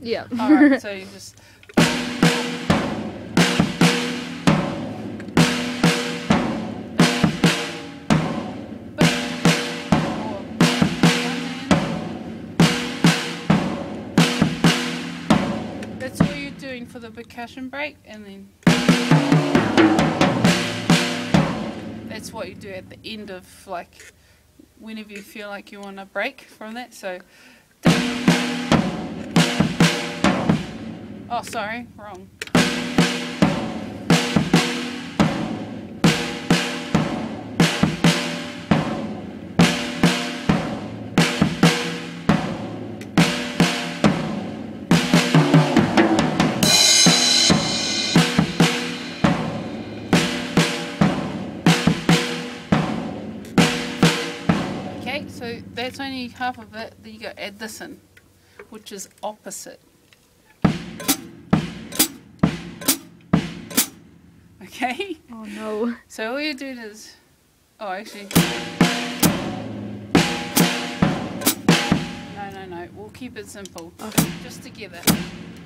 Yeah. Alright, so you just... That's all you're doing for the percussion break, and then that's what you do at the end of, like, whenever you feel like you want to break from that. So, oh, sorry, wrong. Okay, so that's only half of it. Then you go add this in, which is opposite. Okay? Oh no. So all you do is, oh actually, no, we'll keep it simple. Okay. Just together.